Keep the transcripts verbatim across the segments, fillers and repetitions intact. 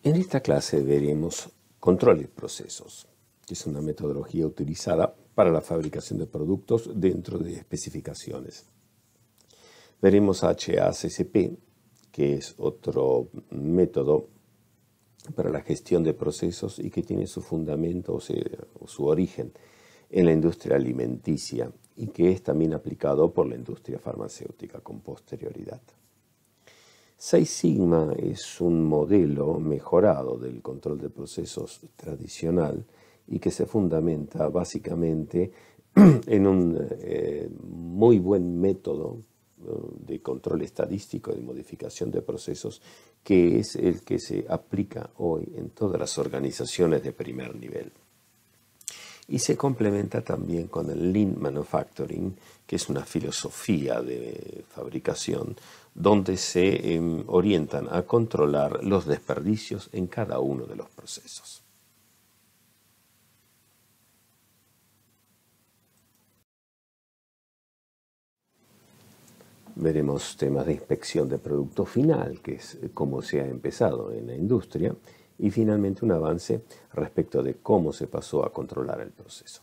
En esta clase veremos control de procesos, que es una metodología utilizada para la fabricación de productos dentro de especificaciones. Veremos H A C C P, que es otro método para la gestión de procesos y que tiene su fundamento o, sea, o su origen en la industria alimenticia y que es también aplicado por la industria farmacéutica con posterioridad. Six Sigma es un modelo mejorado del control de procesos tradicional y que se fundamenta básicamente en un eh, muy buen método de control estadístico y de modificación de procesos, que es el que se aplica hoy en todas las organizaciones de primer nivel. Y se complementa también con el Lean Manufacturing, que es una filosofía de fabricación donde se eh, orientan a controlar los desperdicios en cada uno de los procesos. Veremos temas de inspección de producto final, que es cómo se ha empezado en la industria, y finalmente un avance respecto de cómo se pasó a controlar el proceso.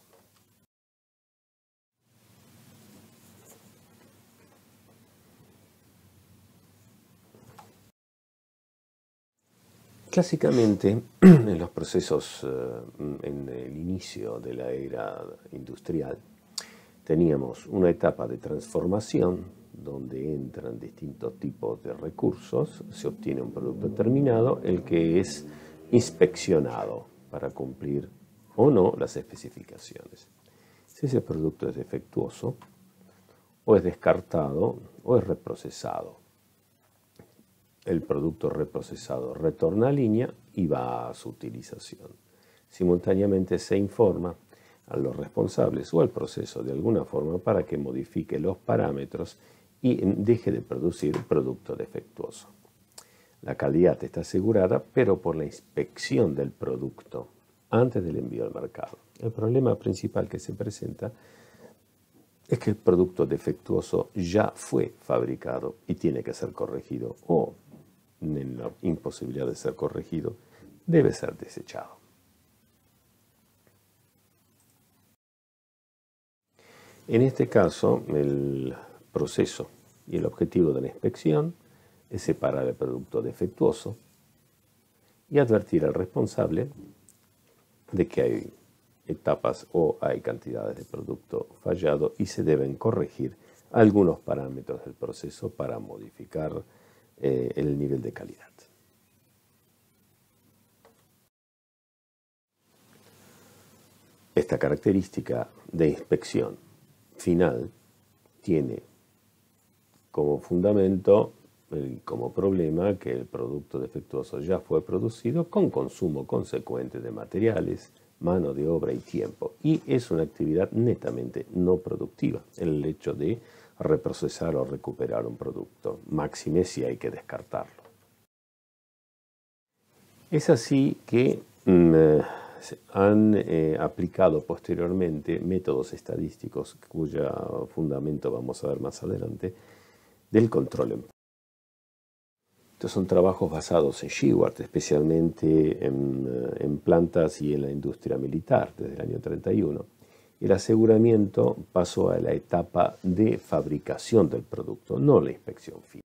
Clásicamente, en los procesos, en el inicio de la era industrial, teníamos una etapa de transformación donde entran distintos tipos de recursos, se obtiene un producto terminado, el que es inspeccionado para cumplir o no las especificaciones. Si ese producto es defectuoso, o es descartado o es reprocesado. El producto reprocesado retorna a línea y va a su utilización. Simultáneamente se informa a los responsables o al proceso de alguna forma para que modifique los parámetros y deje de producir producto defectuoso. La calidad está asegurada, pero por la inspección del producto antes del envío al mercado. El problema principal que se presenta es que el producto defectuoso ya fue fabricado y tiene que ser corregido, o en la imposibilidad de ser corregido, debe ser desechado. En este caso, el proceso y el objetivo de la inspección es separar el producto defectuoso y advertir al responsable de que hay etapas o hay cantidades de producto fallado y se deben corregir algunos parámetros del proceso para modificar eh, el nivel de calidad. Esta característica de inspección final tiene como fundamento y como problema que el producto defectuoso ya fue producido con consumo consecuente de materiales, mano de obra y tiempo, y es una actividad netamente no productiva el hecho de reprocesar o recuperar un producto, máxime si hay que descartarlo. Es así que mmm, se han eh, aplicado posteriormente métodos estadísticos, cuyo fundamento vamos a ver más adelante, del control en Estos son trabajos basados en Shewhart, especialmente en, en plantas y en la industria militar desde el año treinta y uno. El aseguramiento pasó a la etapa de fabricación del producto, no la inspección final.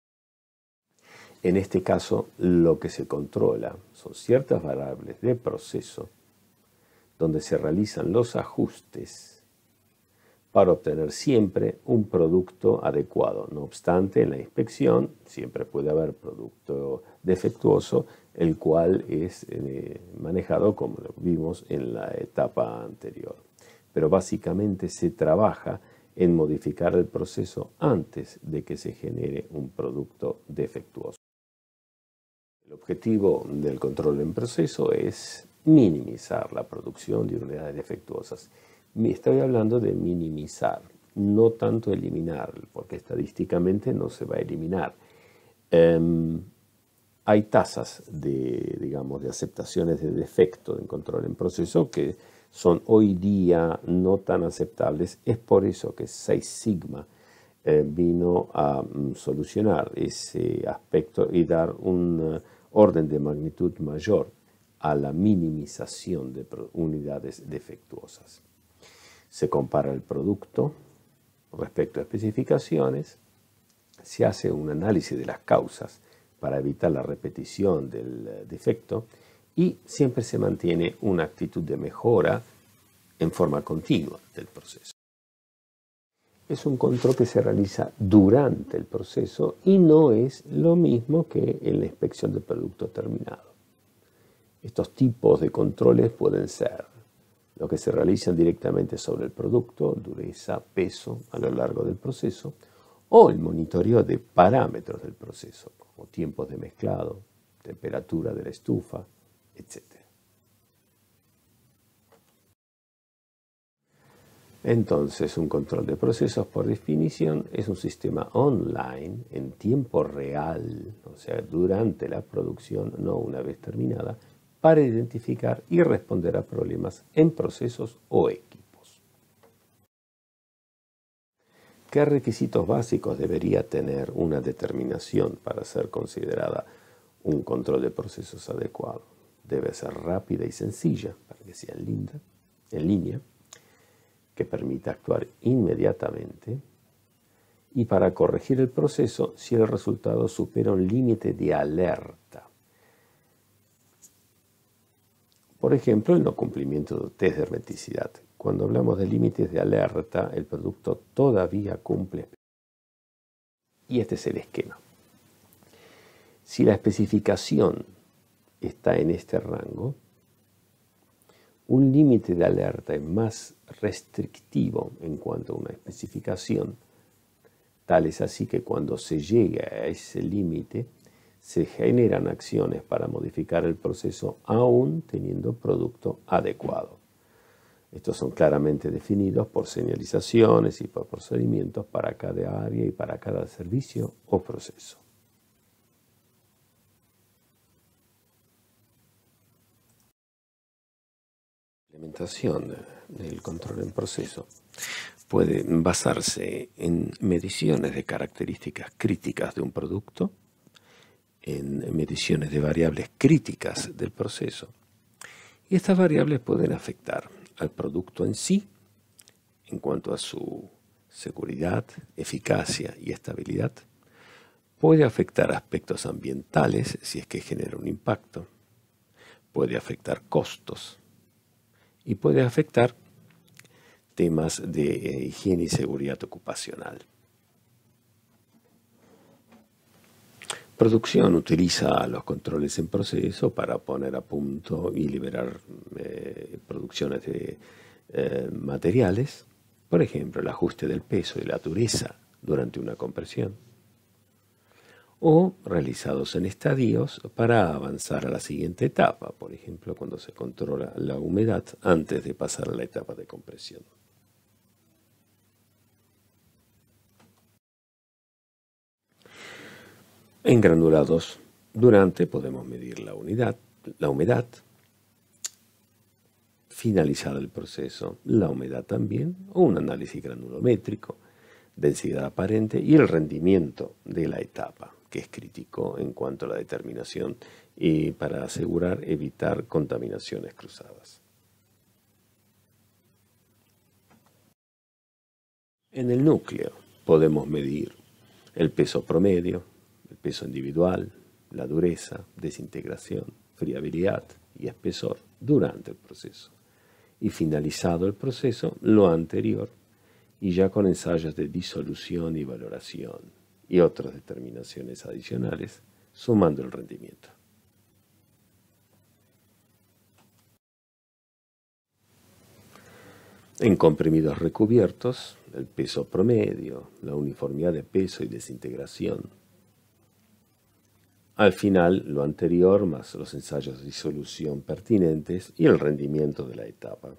En este caso, lo que se controla son ciertas variables de proceso donde se realizan los ajustes para obtener siempre un producto adecuado. No obstante, en la inspección siempre puede haber producto defectuoso, el cual es eh, manejado como lo vimos en la etapa anterior. Pero básicamente se trabaja en modificar el proceso antes de que se genere un producto defectuoso. El objetivo del control en proceso es minimizar la producción de unidades defectuosas. Estoy hablando de minimizar, no tanto eliminar, porque estadísticamente no se va a eliminar. Um, hay tasas de, digamos, de aceptaciones de defecto en control en proceso que son hoy día no tan aceptables. Es por eso que Six Sigma eh, vino a um, solucionar ese aspecto y dar un, orden de magnitud mayor a la minimización de unidades defectuosas. Se compara el producto respecto a especificaciones, se hace un análisis de las causas para evitar la repetición del defecto y siempre se mantiene una actitud de mejora en forma continua del proceso. Es un control que se realiza durante el proceso y no es lo mismo que en la inspección del producto terminado. Estos tipos de controles pueden ser los que se realizan directamente sobre el producto, dureza, peso a lo largo del proceso, o el monitoreo de parámetros del proceso, como tiempos de mezclado, temperatura de la estufa, etcétera. Entonces, un control de procesos, por definición, es un sistema online en tiempo real, o sea, durante la producción, no una vez terminada, para identificar y responder a problemas en procesos o equipos. ¿Qué requisitos básicos debería tener una determinación para ser considerada un control de procesos adecuado? Debe ser rápida y sencilla, para que sea linda, en línea, que permita actuar inmediatamente, y para corregir el proceso si el resultado supera un límite de alerta. Por ejemplo, el no cumplimiento de test de hermeticidad. Cuando hablamos de límites de alerta, el producto todavía cumple. Y este es el esquema. Si la especificación está en este rango, un límite de alerta es más restrictivo en cuanto a una especificación. Tal es así que cuando se llega a ese límite, se generan acciones para modificar el proceso aún teniendo producto adecuado. Estos son claramente definidos por señalizaciones y por procedimientos para cada área y para cada servicio o proceso. La implementación del control en proceso puede basarse en mediciones de características críticas de un producto, en mediciones de variables críticas del proceso. Y estas variables pueden afectar al producto en sí, en cuanto a su seguridad, eficacia y estabilidad. Puede afectar aspectos ambientales, si es que genera un impacto. Puede afectar costos. Y puede afectar temas de eh, higiene y seguridad ocupacional. Producción utiliza los controles en proceso para poner a punto y liberar eh, producciones de eh, materiales, por ejemplo, el ajuste del peso y la dureza durante una compresión, o realizados en estadios para avanzar a la siguiente etapa, por ejemplo, cuando se controla la humedad antes de pasar a la etapa de compresión. En granulados, durante podemos medir la, unidad, la humedad, finalizar el proceso, la humedad también, o un análisis granulométrico, densidad aparente y el rendimiento de la etapa, que es crítico en cuanto a la determinación y para asegurar evitar contaminaciones cruzadas. En el núcleo podemos medir el peso promedio, el peso individual, la dureza, desintegración, friabilidad y espesor durante el proceso. Y finalizado el proceso, lo anterior, y ya con ensayos de disolución y valoración y otras determinaciones adicionales, sumando el rendimiento. En comprimidos recubiertos, el peso promedio, la uniformidad de peso y desintegración. Al final, lo anterior más los ensayos de disolución pertinentes y el rendimiento de la etapa.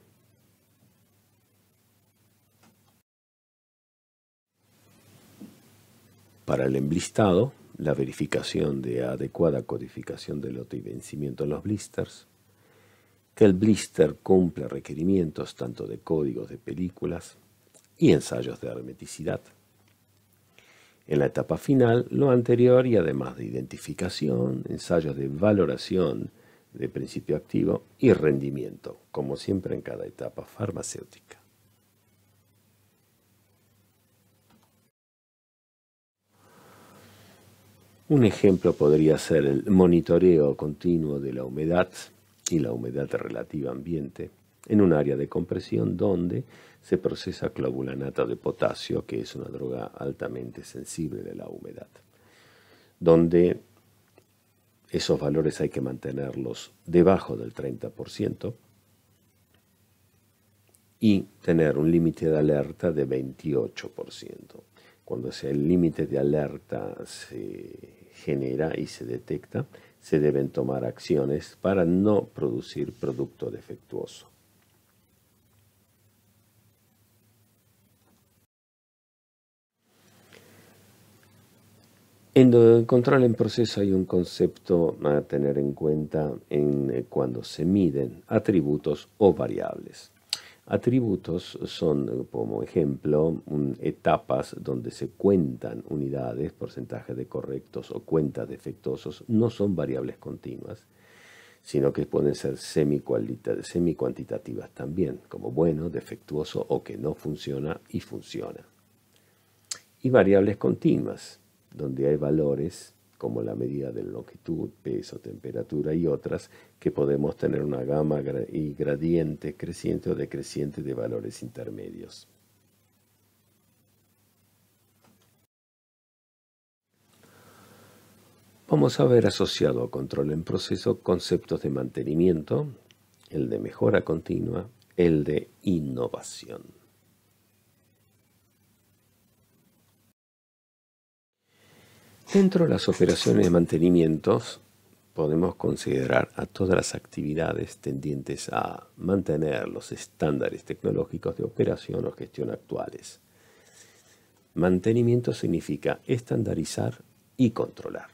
Para el emblistado, la verificación de adecuada codificación de lote y vencimiento en los blisters, que el blister cumpla requerimientos tanto de códigos de películas y ensayos de hermeticidad. En la etapa final, lo anterior y además de identificación, ensayos de valoración de principio activo y rendimiento, como siempre en cada etapa farmacéutica. Un ejemplo podría ser el monitoreo continuo de la humedad y la humedad relativa ambiente en un área de compresión donde se procesa clavulanato de potasio, que es una droga altamente sensible de la humedad, donde esos valores hay que mantenerlos debajo del treinta por ciento y tener un límite de alerta de veintiocho por ciento. Cuando ese límite de alerta se genera y se detecta, se deben tomar acciones para no producir producto defectuoso. En el control en proceso hay un concepto a tener en cuenta en cuando se miden atributos o variables. Atributos son, como ejemplo, un, etapas donde se cuentan unidades, porcentaje de correctos o cuentas defectuosos, no son variables continuas, sino que pueden ser semi-cuantitativas también, como bueno, defectuoso o que no funciona y funciona. Y variables continuas, donde hay valores como la medida de longitud, peso, temperatura y otras, que podemos tener una gama y gradiente creciente o decreciente de valores intermedios. Vamos a ver asociado a control en proceso conceptos de mantenimiento, el de mejora continua, el de innovación. Dentro de las operaciones de mantenimiento podemos considerar a todas las actividades tendientes a mantener los estándares tecnológicos de operación o gestión actuales. Mantenimiento significa estandarizar y controlar.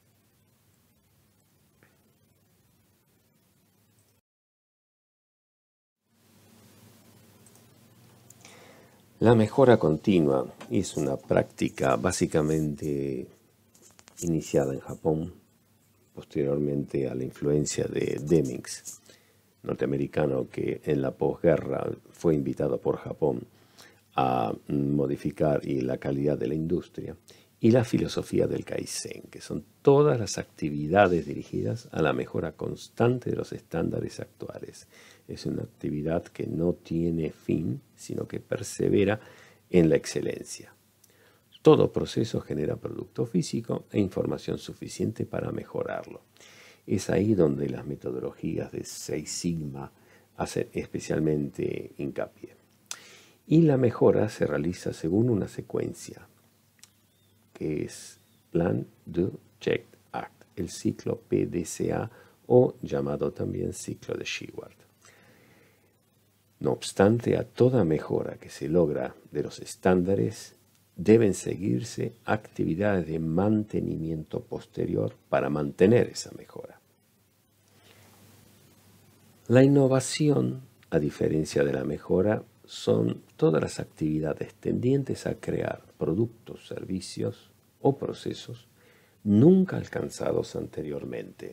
La mejora continua es una práctica básicamente iniciada en Japón, posteriormente a la influencia de Demings, norteamericano que en la posguerra fue invitado por Japón a modificar y la calidad de la industria, y la filosofía del Kaizen, que son todas las actividades dirigidas a la mejora constante de los estándares actuales. Es una actividad que no tiene fin, sino que persevera en la excelencia. Todo proceso genera producto físico e información suficiente para mejorarlo. Es ahí donde las metodologías de Six Sigma hacen especialmente hincapié. Y la mejora se realiza según una secuencia, que es Plan, Do, Check, Act, el ciclo P D C A o llamado también ciclo de Shewhart. No obstante, a toda mejora que se logra de los estándares, deben seguirse actividades de mantenimiento posterior para mantener esa mejora. La innovación, a diferencia de la mejora, son todas las actividades tendientes a crear productos, servicios o procesos nunca alcanzados anteriormente.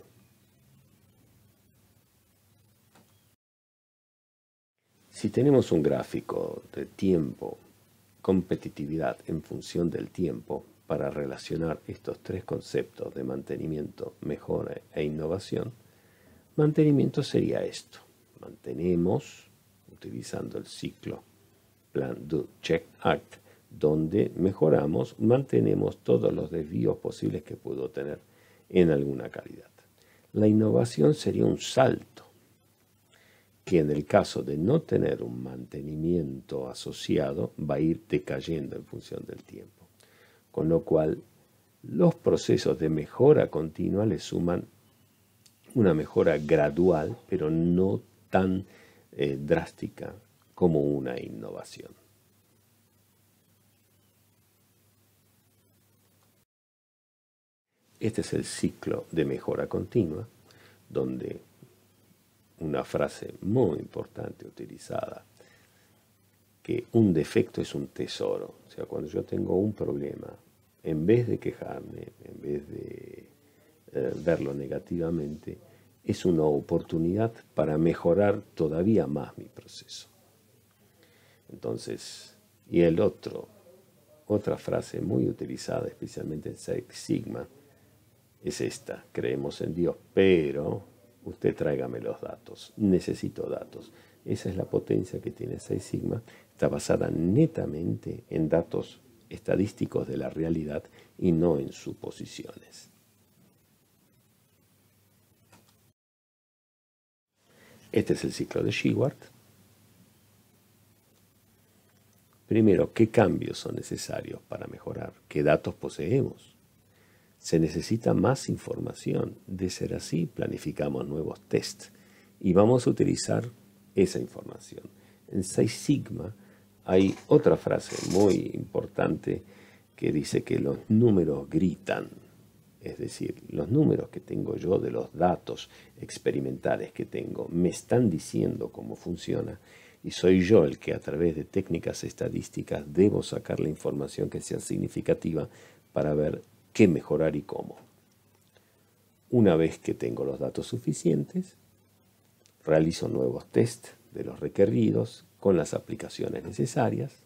Si tenemos un gráfico de tiempo, competitividad en función del tiempo, para relacionar estos tres conceptos de mantenimiento, mejora e innovación, mantenimiento sería esto. Mantenemos, utilizando el ciclo Plan, Do, Check, Act, donde mejoramos, mantenemos todos los desvíos posibles que puedo tener en alguna calidad. La innovación sería un salto, que en el caso de no tener un mantenimiento asociado va a ir decayendo en función del tiempo. Con lo cual, los procesos de mejora continua le suman una mejora gradual, pero no tan eh, drástica como una innovación. Este es el ciclo de mejora continua, donde una frase muy importante utilizada, que un defecto es un tesoro. O sea, cuando yo tengo un problema en vez de quejarme, en vez de eh, verlo negativamente, es una oportunidad para mejorar todavía más mi proceso. Entonces, y el otro, otra frase muy utilizada, especialmente en Six Sigma, es esta: creemos en Dios, pero usted tráigame los datos, necesito datos. Esa es la potencia que tiene Six Sigma, está basada netamente en datos estadísticos de la realidad y no en suposiciones. Este es el ciclo de Shewhart. Primero, ¿qué cambios son necesarios para mejorar? ¿Qué datos poseemos? Se necesita más información. De ser así, planificamos nuevos tests y vamos a utilizar esa información. En Six Sigma hay otra frase muy importante que dice que los números gritan. Es decir, los números que tengo yo de los datos experimentales que tengo me están diciendo cómo funciona, y soy yo el que a través de técnicas estadísticas debo sacar la información que sea significativa para ver qué mejorar y cómo. Una vez que tengo los datos suficientes, realizo nuevos test de los requeridos con las aplicaciones necesarias,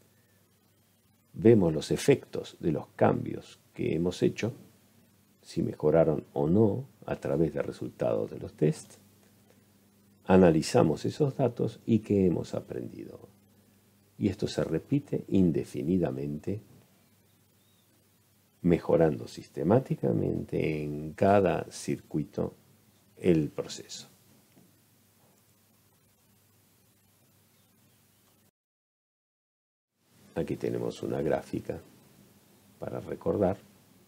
vemos los efectos de los cambios que hemos hecho, si mejoraron o no a través de resultados de los tests, analizamos esos datos y qué hemos aprendido. Y esto se repite indefinidamente, mejorando sistemáticamente en cada circuito el proceso. Aquí tenemos una gráfica para recordar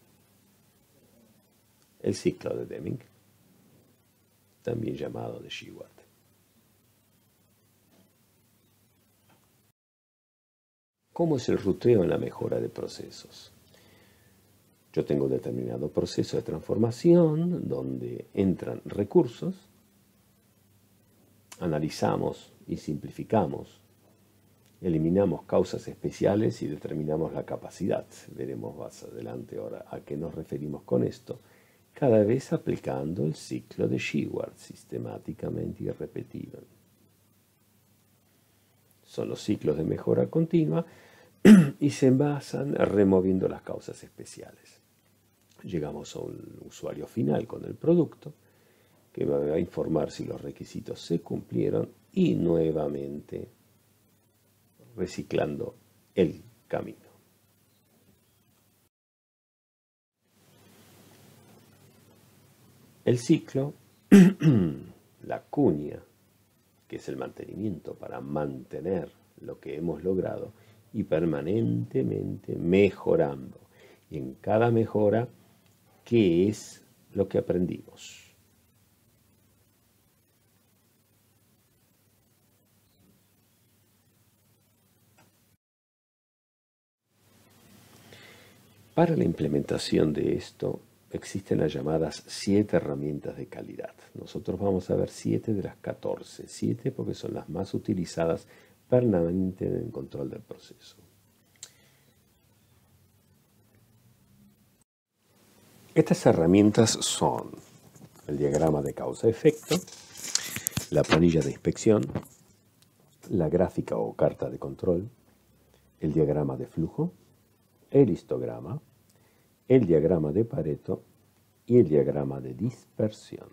el ciclo de Deming, también llamado de Shewhart. ¿Cómo es el ruteo en la mejora de procesos? Yo tengo un determinado proceso de transformación donde entran recursos, analizamos y simplificamos, eliminamos causas especiales y determinamos la capacidad. Veremos más adelante ahora a qué nos referimos con esto, cada vez aplicando el ciclo de Shewhart sistemáticamente y repetido. Son los ciclos de mejora continua y se basan removiendo las causas especiales. Llegamos a un usuario final con el producto que va a informar si los requisitos se cumplieron y nuevamente reciclando el camino. El ciclo, la cuña, que es el mantenimiento para mantener lo que hemos logrado y permanentemente mejorando. Y en cada mejora, ¿qué es lo que aprendimos? Para la implementación de esto existen las llamadas siete herramientas de calidad. Nosotros vamos a ver siete de las catorce. siete porque son las más utilizadas permanentemente en el control del proceso. Estas herramientas son el diagrama de causa-efecto, la planilla de inspección, la gráfica o carta de control, el diagrama de flujo, el histograma, el diagrama de Pareto y el diagrama de dispersión.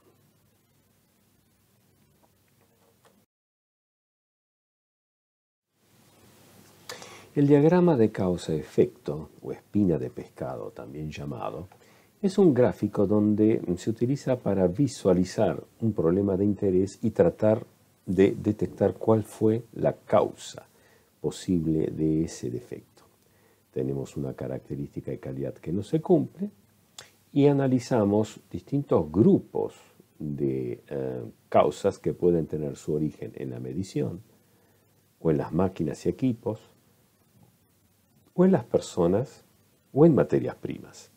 El diagrama de causa-efecto, o espina de pescado también llamado, es un gráfico donde se utiliza para visualizar un problema de interés y tratar de detectar cuál fue la causa posible de ese defecto. Tenemos una característica de calidad que no se cumple y analizamos distintos grupos de eh, causas que pueden tener su origen en la medición, o en las máquinas y equipos, o en las personas, o en materias primas.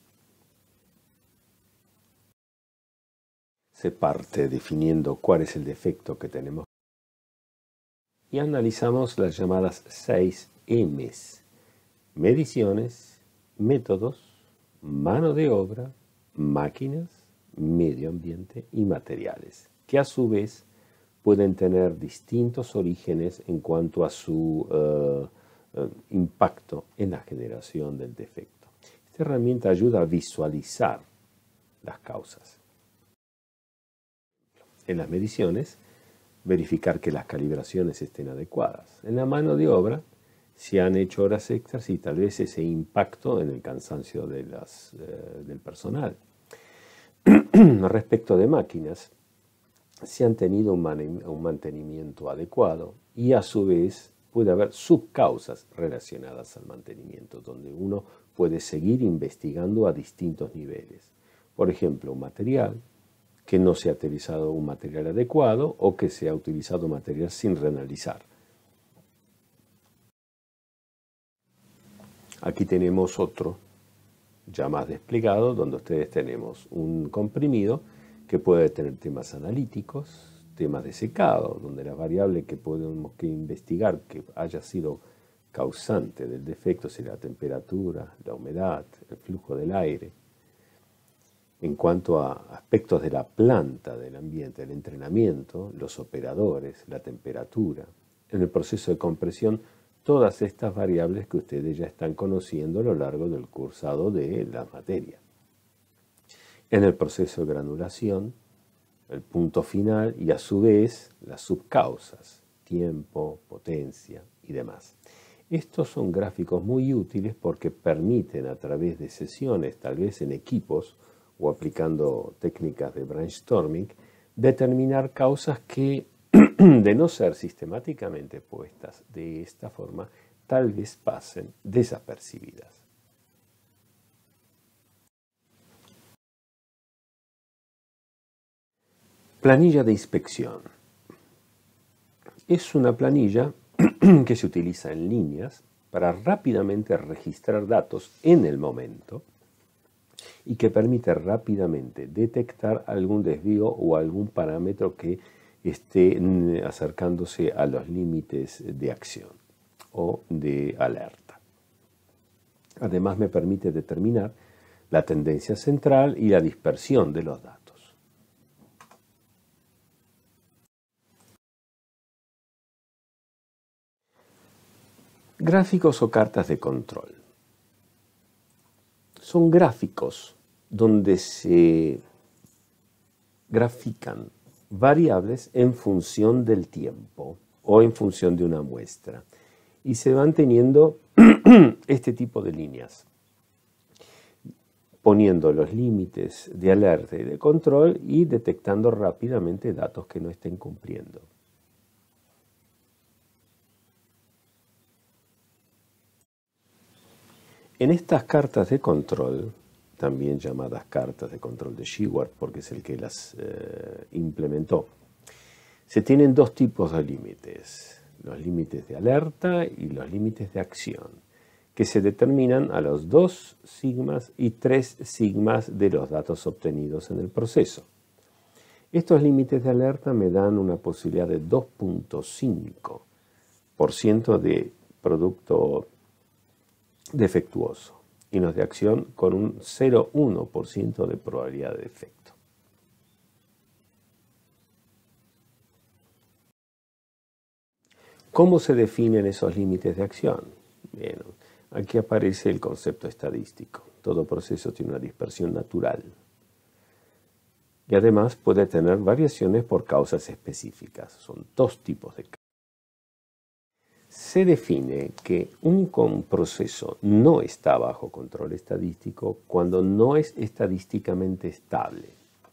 Se parte definiendo cuál es el defecto que tenemos y analizamos las llamadas seis M's: mediciones, métodos, mano de obra, máquinas, medio ambiente y materiales, que a su vez pueden tener distintos orígenes en cuanto a su uh, uh, impacto en la generación del defecto. Esta herramienta ayuda a visualizar las causas. En las mediciones, verificar que las calibraciones estén adecuadas. En la mano de obra, si han hecho horas extras y tal vez ese impacto en el cansancio de las, eh, del personal. Respecto de máquinas, si han tenido un, man un mantenimiento adecuado y a su vez puede haber subcausas relacionadas al mantenimiento, donde uno puede seguir investigando a distintos niveles. Por ejemplo, un material que no se ha utilizado un material adecuado o que se ha utilizado material sin reanalizar. Aquí tenemos otro ya más desplegado, donde ustedes tenemos un comprimido que puede tener temas analíticos, temas de secado, donde la variable que podemos que investigar que haya sido causante del defecto será la temperatura, la humedad, el flujo del aire. En cuanto a aspectos de la planta, del ambiente, del entrenamiento, los operadores, la temperatura, en el proceso de compresión, todas estas variables que ustedes ya están conociendo a lo largo del cursado de la materia. En el proceso de granulación, el punto final y a su vez las subcausas, tiempo, potencia y demás. Estos son gráficos muy útiles porque permiten a través de sesiones, tal vez en equipos o aplicando técnicas de brainstorming, determinar causas que, de no ser sistemáticamente puestas de esta forma, tal vez pasen desapercibidas. Planilla de inspección. Es una planilla que se utiliza en líneas para rápidamente registrar datos en el momento y que permite rápidamente detectar algún desvío o algún parámetro que esté acercándose a los límites de acción o de alerta. Además me permite determinar la tendencia central y la dispersión de los datos. Gráficos o cartas de control. Son gráficos donde se grafican variables en función del tiempo o en función de una muestra. Y se van teniendo este tipo de líneas, poniendo los límites de alerta y de control y detectando rápidamente datos que no estén cumpliendo. En estas cartas de control, también llamadas cartas de control de Shewhart, porque es el que las eh, implementó, se tienen dos tipos de límites, los límites de alerta y los límites de acción, que se determinan a los dos sigmas y tres sigmas de los datos obtenidos en el proceso. Estos límites de alerta me dan una posibilidad de dos punto cinco por ciento de producto defectuoso y los de acción con un cero coma uno por ciento de probabilidad de defecto. ¿Cómo se definen esos límites de acción? Bien, aquí aparece el concepto estadístico. Todo proceso tiene una dispersión natural y además puede tener variaciones por causas específicas. Son dos tipos de causas. Se define que un proceso no está bajo control estadístico cuando no es estadísticamente estable.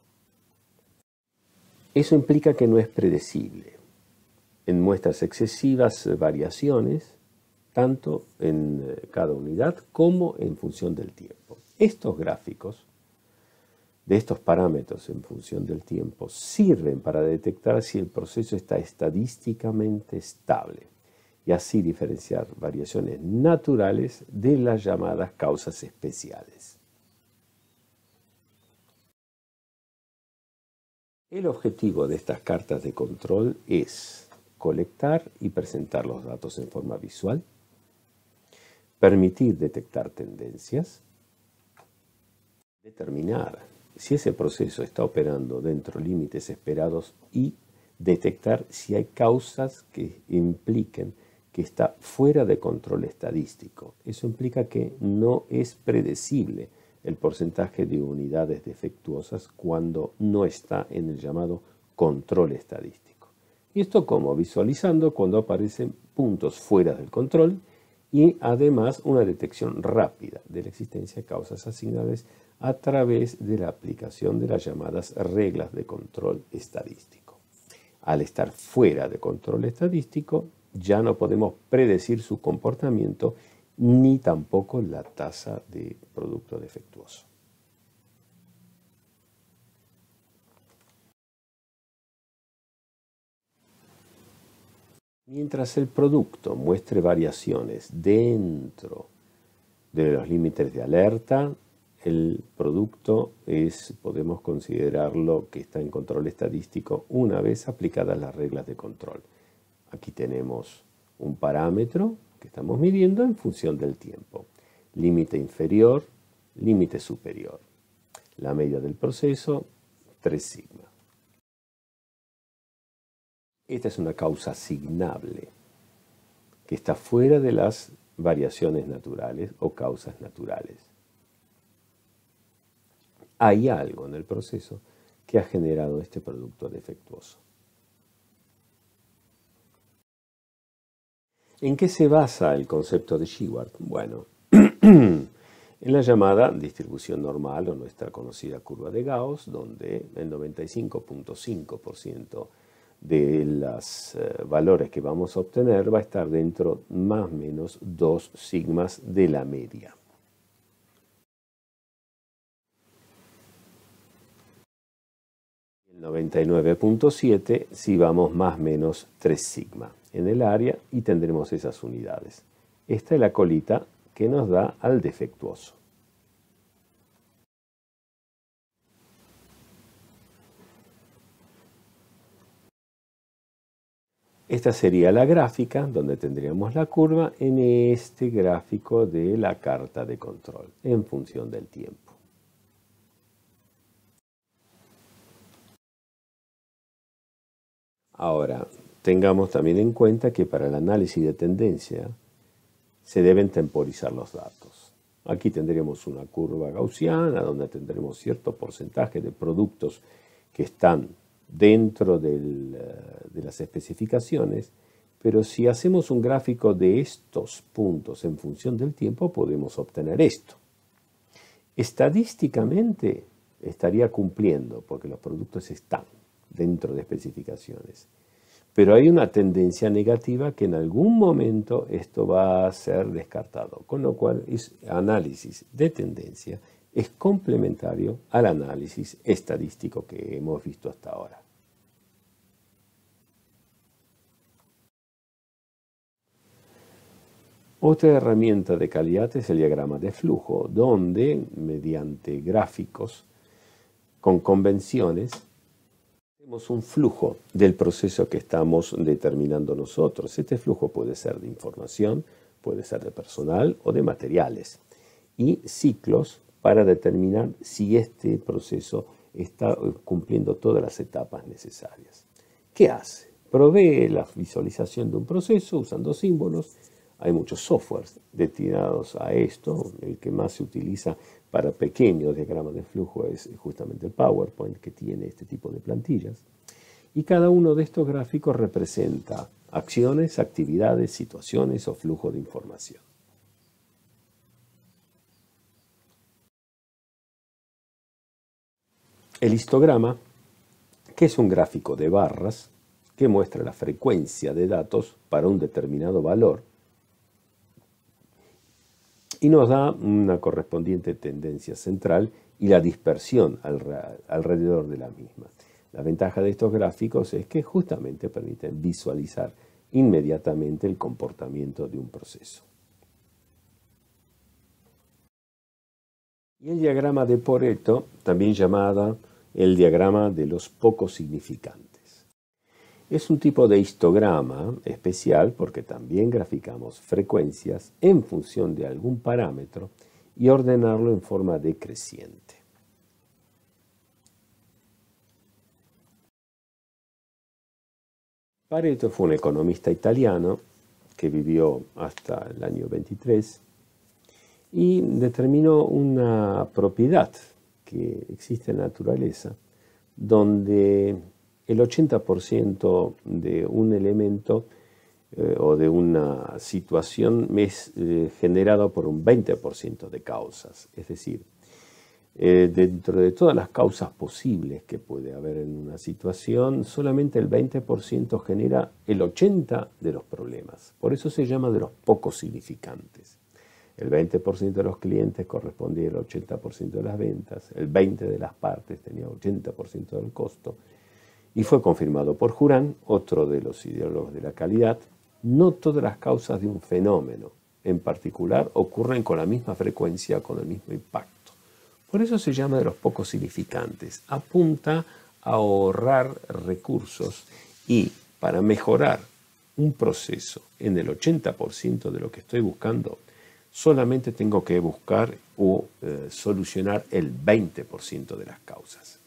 Eso implica que no es predecible. En muestras excesivas variaciones, tanto en cada unidad como en función del tiempo. Estos gráficos de estos parámetros en función del tiempo sirven para detectar si el proceso está estadísticamente estable y así diferenciar variaciones naturales de las llamadas causas especiales. El objetivo de estas cartas de control es colectar y presentar los datos en forma visual, permitir detectar tendencias, Determinar si ese proceso está operando dentro de límites esperados y detectar si hay causas que impliquen que está fuera de control estadístico. Eso implica que no es predecible el porcentaje de unidades defectuosas cuando no está en el llamado control estadístico. ¿Y esto cómo? Visualizando cuando aparecen puntos fuera del control y además una detección rápida de la existencia de causas asignables a través de la aplicación de las llamadas reglas de control estadístico. Al estar fuera de control estadístico, ya no podemos predecir su comportamiento ni tampoco la tasa de producto defectuoso. Mientras el producto muestre variaciones dentro de los límites de alerta, el producto es, podemos considerarlo que está en control estadístico una vez aplicadas las reglas de control. Aquí tenemos un parámetro que estamos midiendo en función del tiempo. Límite inferior, límite superior. La media del proceso, tres sigma. Esta es una causa asignable que está fuera de las variaciones naturales o causas naturales. Hay algo en el proceso que ha generado este producto defectuoso. ¿En qué se basa el concepto de Shewhart? Bueno, en la llamada distribución normal o nuestra conocida curva de Gauss, donde el noventa y cinco punto cinco por ciento de los eh, valores que vamos a obtener va a estar dentro más o menos dos sigmas de la media. El noventa y nueve punto siete si vamos más o menos tres sigma en el área y tendremos esas unidades. Esta es la colita que nos da al defectuoso. Esta sería la gráfica donde tendríamos la curva en este gráfico de la carta de control en función del tiempo. Ahora, tengamos también en cuenta que para el análisis de tendencia se deben temporizar los datos. Aquí tendremos una curva gaussiana donde tendremos cierto porcentaje de productos que están dentro del, de las especificaciones, pero si hacemos un gráfico de estos puntos en función del tiempo, podemos obtener esto. Estadísticamente estaría cumpliendo, porque los productos están dentro de especificaciones, pero hay una tendencia negativa que en algún momento esto va a ser descartado, con lo cual es análisis de tendencia es complementario al análisis estadístico que hemos visto hasta ahora. Otra herramienta de calidad es el diagrama de flujo, donde mediante gráficos con convenciones tenemos un flujo del proceso que estamos determinando nosotros. Este flujo puede ser de información, puede ser de personal o de materiales. Y ciclos para determinar si este proceso está cumpliendo todas las etapas necesarias. ¿Qué hace? Provee la visualización de un proceso usando símbolos. Hay muchos softwares destinados a esto. El que más se utiliza para pequeños diagramas de flujo es justamente el PowerPoint, que tiene este tipo de plantillas. Y cada uno de estos gráficos representa acciones, actividades, situaciones o flujo de información. El histograma, que es un gráfico de barras que muestra la frecuencia de datos para un determinado valor y nos da una correspondiente tendencia central y la dispersión alrededor de la misma. La ventaja de estos gráficos es que justamente permiten visualizar inmediatamente el comportamiento de un proceso. Y el diagrama de Pareto, también llamado el diagrama de los pocos significantes. Es un tipo de histograma especial porque también graficamos frecuencias en función de algún parámetro y ordenarlo en forma decreciente. Pareto fue un economista italiano que vivió hasta el año veintitrés y determinó una propiedad que existe en la naturaleza, donde el ochenta por ciento de un elemento eh, o de una situación es eh, generado por un veinte por ciento de causas. Es decir, eh, dentro de todas las causas posibles que puede haber en una situación, solamente el veinte por ciento genera el ochenta por ciento de los problemas. Por eso se llama de los pocos significantes. El veinte por ciento de los clientes correspondía al ochenta por ciento de las ventas, el veinte por ciento de las partes tenía el ochenta por ciento del costo, y fue confirmado por Juran, otro de los ideólogos de la calidad. No todas las causas de un fenómeno en particular ocurren con la misma frecuencia, con el mismo impacto. Por eso se llama de los pocos significantes. Apunta a ahorrar recursos y para mejorar un proceso en el ochenta por ciento de lo que estoy buscando, solamente tengo que buscar o eh, solucionar el veinte por ciento de las causas.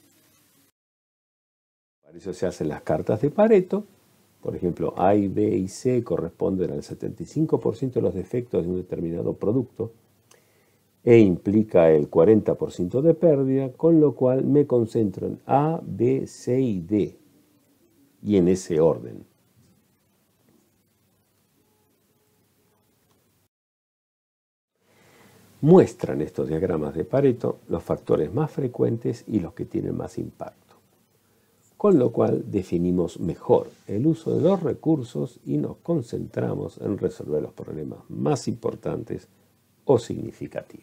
Para eso se hacen las cartas de Pareto. Por ejemplo, A, y B y C corresponden al setenta y cinco por ciento de los defectos de un determinado producto. E implica el cuarenta por ciento de pérdida, con lo cual me concentro en A, B, C y D, y en ese orden. Muestran estos diagramas de Pareto los factores más frecuentes y los que tienen más impacto, con lo cual definimos mejor el uso de los recursos y nos concentramos en resolver los problemas más importantes o significativos.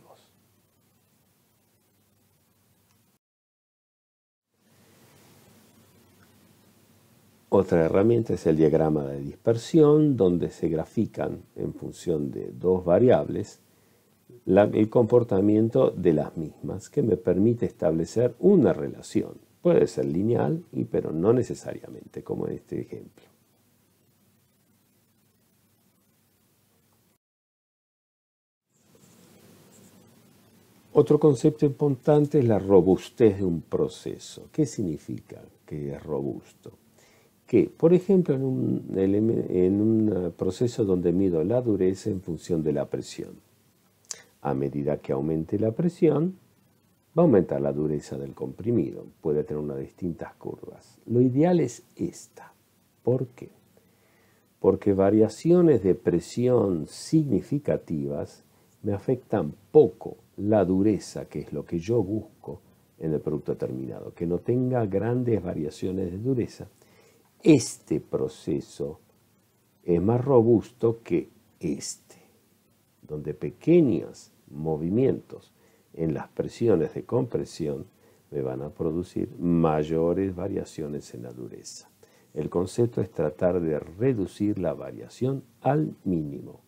Otra herramienta es el diagrama de dispersión, donde se grafican en función de dos variables la, el comportamiento de las mismas, que me permite establecer una relación. Puede ser lineal, pero no necesariamente, como en este ejemplo. Otro concepto importante es la robustez de un proceso. ¿Qué significa que es robusto? Que, por ejemplo, en un, en un proceso donde mido la dureza en función de la presión, a medida que aumente la presión, va a aumentar la dureza del comprimido. Puede tener unas distintas curvas. Lo ideal es esta. ¿Por qué? Porque variaciones de presión significativas me afectan poco la dureza, que es lo que yo busco en el producto terminado, que no tenga grandes variaciones de dureza. Este proceso es más robusto que este, donde pequeños movimientos en las presiones de compresión me van a producir mayores variaciones en la dureza. El concepto es tratar de reducir la variación al mínimo.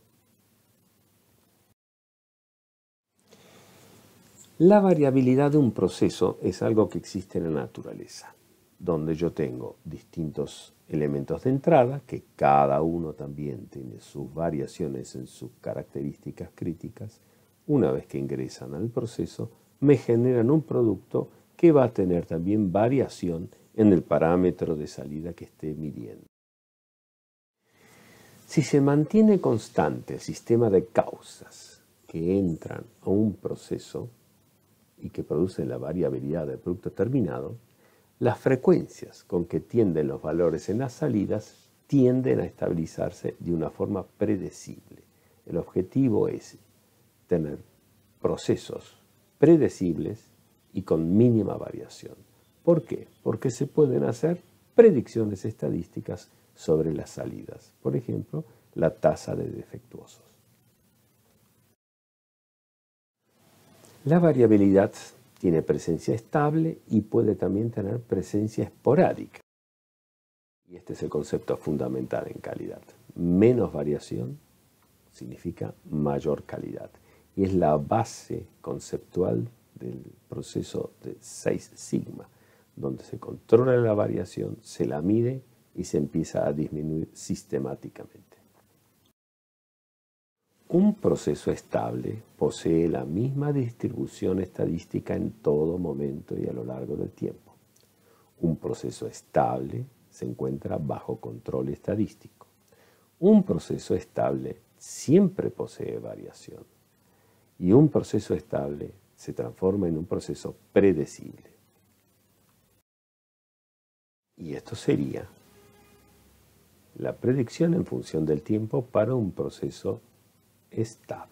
La variabilidad de un proceso es algo que existe en la naturaleza, donde yo tengo distintos elementos de entrada, que cada uno también tiene sus variaciones en sus características críticas. Una vez que ingresan al proceso, me generan un producto que va a tener también variación en el parámetro de salida que esté midiendo. Si se mantiene constante el sistema de causas que entran a un proceso y que producen la variabilidad del producto terminado, las frecuencias con que tienden los valores en las salidas tienden a estabilizarse de una forma predecible. El objetivo es tener procesos predecibles y con mínima variación. ¿Por qué? Porque se pueden hacer predicciones estadísticas sobre las salidas. Por ejemplo, la tasa de defectuosos. La variabilidad tiene presencia estable y puede también tener presencia esporádica. Y este es el concepto fundamental en calidad. Menos variación significa mayor calidad. Y es la base conceptual del proceso de Six Sigma, donde se controla la variación, se la mide y se empieza a disminuir sistemáticamente. Un proceso estable posee la misma distribución estadística en todo momento y a lo largo del tiempo. Un proceso estable se encuentra bajo control estadístico. Un proceso estable siempre posee variación y un proceso estable se transforma en un proceso predecible. Y esto sería la predicción en función del tiempo para un proceso estable.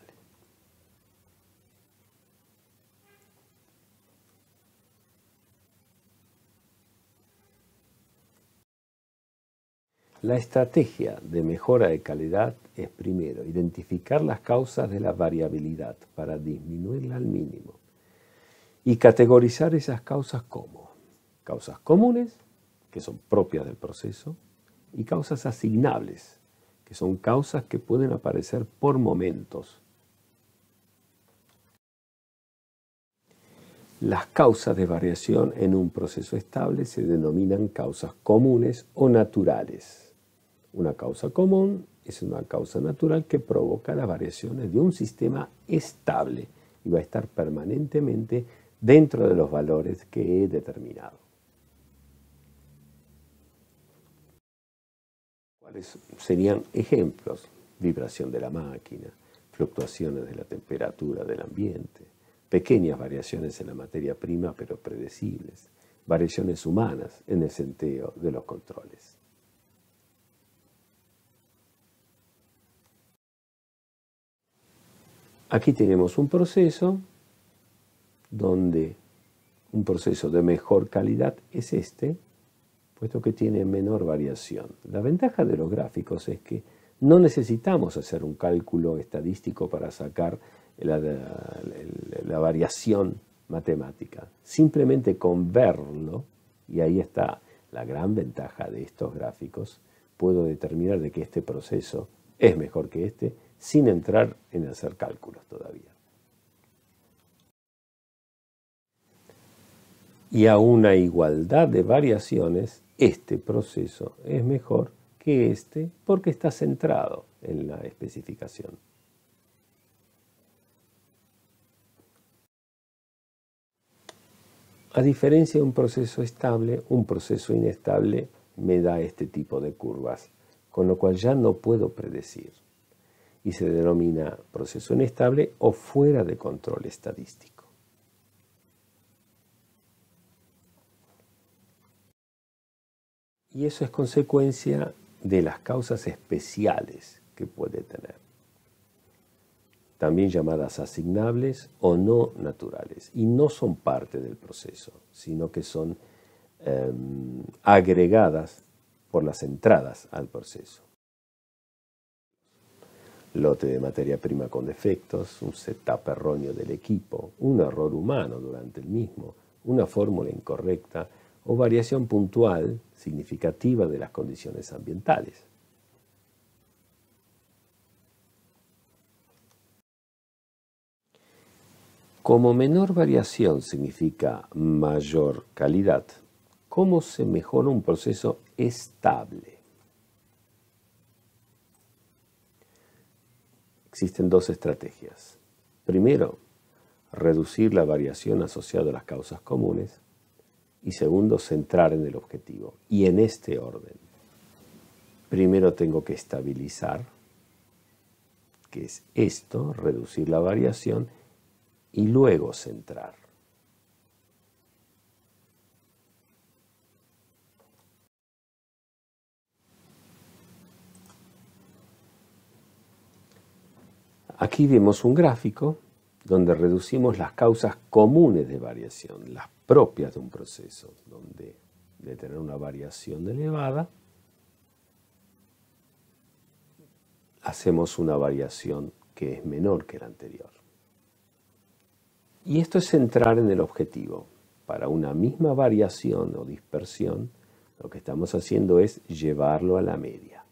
La estrategia de mejora de calidad es, primero, identificar las causas de la variabilidad para disminuirla al mínimo y categorizar esas causas como causas comunes, que son propias del proceso, y causas asignables, que son causas que pueden aparecer por momentos. Las causas de variación en un proceso estable se denominan causas comunes o naturales. Una causa común es una causa natural que provoca las variaciones de un sistema estable y va a estar permanentemente dentro de los valores que he determinado. ¿Cuáles serían ejemplos? Vibración de la máquina, fluctuaciones de la temperatura del ambiente, pequeñas variaciones en la materia prima pero predecibles, variaciones humanas en el sentido de los controles. Aquí tenemos un proceso donde un proceso de mejor calidad es este, puesto que tiene menor variación. La ventaja de los gráficos es que no necesitamos hacer un cálculo estadístico para sacar la, la, la variación matemática. Simplemente con verlo, y ahí está la gran ventaja de estos gráficos, puedo determinar de que este proceso es mejor que este, sin entrar en hacer cálculos todavía. Y a una igualdad de variaciones, este proceso es mejor que este porque está centrado en la especificación. A diferencia de un proceso estable, un proceso inestable me da este tipo de curvas, con lo cual ya no puedo predecir. Y se denomina proceso inestable o fuera de control estadístico. Y eso es consecuencia de las causas especiales que puede tener, también llamadas asignables o no naturales, y no son parte del proceso, sino que son eh, agregadas por las entradas al proceso. Lote de materia prima con defectos, un setup erróneo del equipo, un error humano durante el mismo, una fórmula incorrecta o variación puntual significativa de las condiciones ambientales. Como menor variación significa mayor calidad, ¿cómo se mejora un proceso estable? Existen dos estrategias. Primero, reducir la variación asociada a las causas comunes. Y segundo, centrar en el objetivo. Y en este orden. Primero tengo que estabilizar, que es esto, reducir la variación, y luego centrar. Aquí vemos un gráfico donde reducimos las causas comunes de variación, las propias de un proceso, donde de tener una variación elevada, hacemos una variación que es menor que la anterior. Y esto es centrar en el objetivo. Para una misma variación o dispersión, lo que estamos haciendo es llevarlo a la media.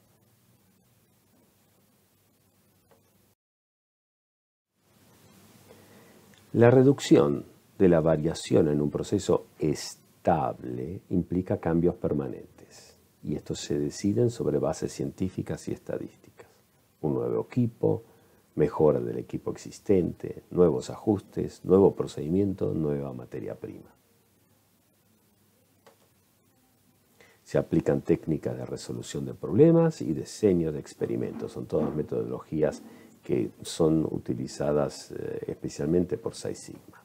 La reducción de la variación en un proceso estable implica cambios permanentes, y estos se deciden sobre bases científicas y estadísticas. Un nuevo equipo, mejora del equipo existente, nuevos ajustes, nuevo procedimiento, nueva materia prima. Se aplican técnicas de resolución de problemas y diseño de experimentos. Son todas metodologías que son utilizadas eh, especialmente por Six Sigma.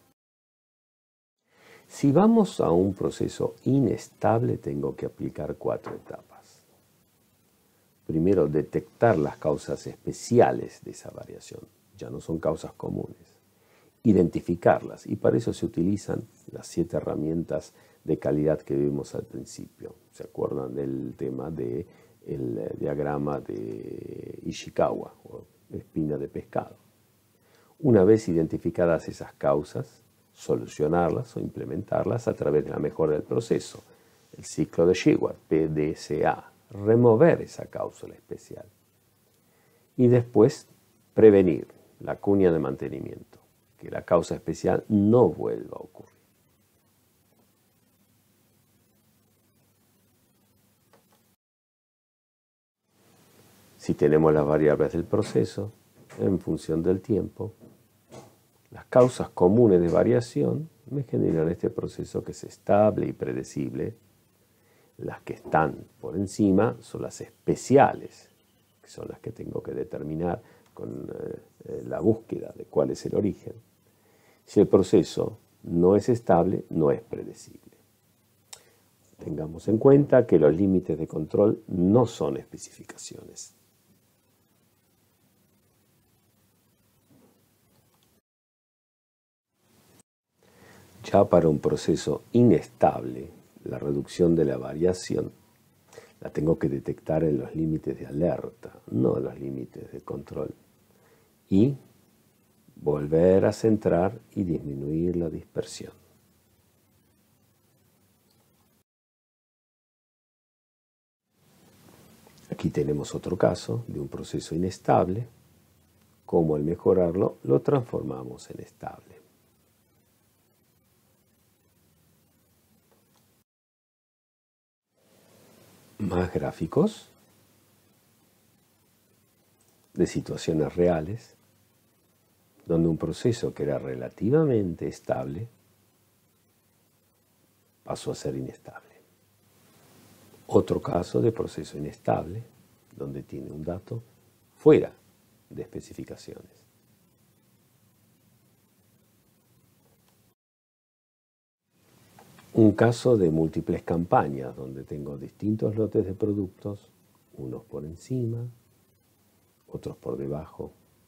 Si vamos a un proceso inestable, tengo que aplicar cuatro etapas. Primero, detectar las causas especiales de esa variación. Ya no son causas comunes. Identificarlas, y para eso se utilizan las siete herramientas de calidad que vimos al principio. ¿Se acuerdan del tema del diagrama de Ishikawa, o espina de pescado? Una vez identificadas esas causas, solucionarlas o implementarlas a través de la mejora del proceso. El ciclo de Shewhart, P D C A, remover esa cláusula especial. Y después, prevenir la cuña de mantenimiento, que la causa especial no vuelva a ocurrir. Si tenemos las variables del proceso, en función del tiempo, las causas comunes de variación me generan este proceso que es estable y predecible. Las que están por encima son las especiales, que son las que tengo que determinar con eh, la búsqueda de cuál es el origen. Si el proceso no es estable, no es predecible. Tengamos en cuenta que los límites de control no son especificaciones. Ya para un proceso inestable, la reducción de la variación la tengo que detectar en los límites de alerta, no en los límites de control. Y volver a centrar y disminuir la dispersión. Aquí tenemos otro caso de un proceso inestable, cómo al mejorarlo lo transformamos en estable. Más gráficos de situaciones reales, donde un proceso que era relativamente estable pasó a ser inestable. Otro caso de proceso inestable, donde tiene un dato fuera de especificaciones. Un caso de múltiples campañas, donde tengo distintos lotes de productos, unos por encima, otros por debajo.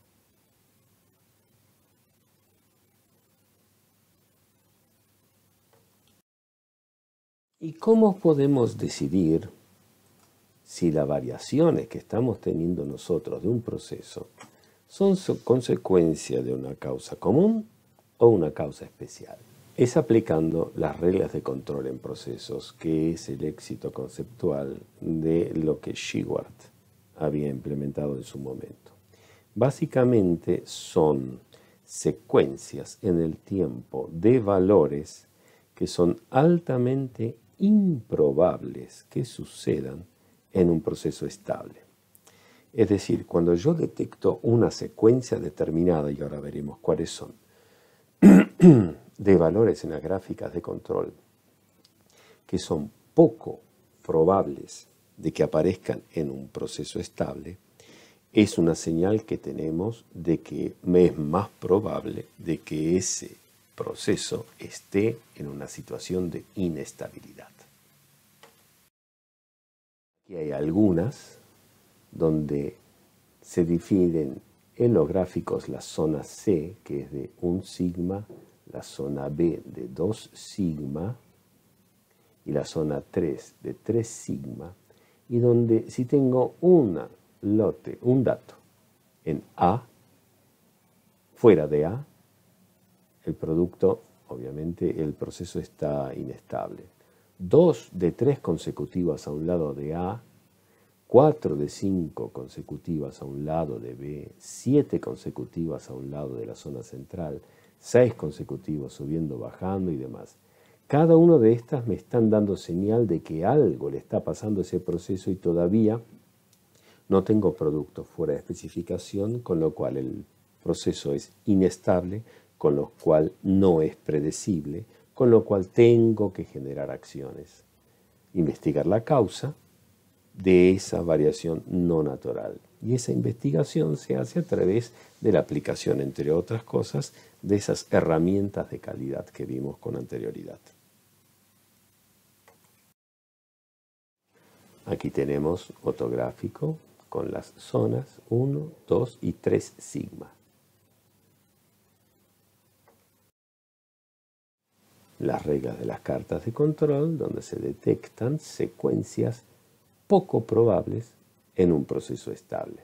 ¿Y cómo podemos decidir si las variaciones que estamos teniendo nosotros de un proceso son consecuencia de una causa común o una causa especial? Es aplicando las reglas de control en procesos, que es el éxito conceptual de lo que Shewhart había implementado en su momento. Básicamente son secuencias en el tiempo de valores que son altamente improbables que sucedan en un proceso estable. Es decir, cuando yo detecto una secuencia determinada, y ahora veremos cuáles son, de valores en las gráficas de control que son poco probables de que aparezcan en un proceso estable, es una señal que tenemos de que es más probable de que ese proceso esté en una situación de inestabilidad. Aquí hay algunas donde se dividen en los gráficos la zona C, que es de un sigma, la zona B de dos sigma y la zona tres de tres sigma, y donde si tengo una lote, un dato en A, fuera de A, el producto, obviamente, el proceso está inestable. Dos de tres consecutivas a un lado de A, cuatro de cinco consecutivas a un lado de B, siete consecutivas a un lado de la zona central, seis consecutivos subiendo, bajando y demás. Cada una de estas me están dando señal de que algo le está pasando a ese proceso y todavía no tengo producto fuera de especificación, con lo cual el proceso es inestable, con lo cual no es predecible, con lo cual tengo que generar acciones. investigar la causa de esa variación no natural. Y esa investigación se hace a través de la aplicación, entre otras cosas, de esas herramientas de calidad que vimos con anterioridad. Aquí tenemos otro gráfico con las zonas uno, dos y tres sigma. Las reglas de las cartas de control, donde se detectan secuencias poco probables en un proceso estable.